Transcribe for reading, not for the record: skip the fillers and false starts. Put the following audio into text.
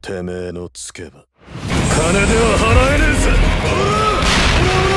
てめえのつけば金では払えねえぜ。